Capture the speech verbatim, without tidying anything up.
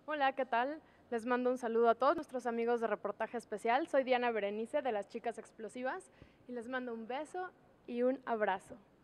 Hola, ¿qué tal? Les mando un saludo a todos nuestros amigos de Reportaje Especial. Soy Diana Berenice de las Chicas Explosivas y les mando un beso y un abrazo.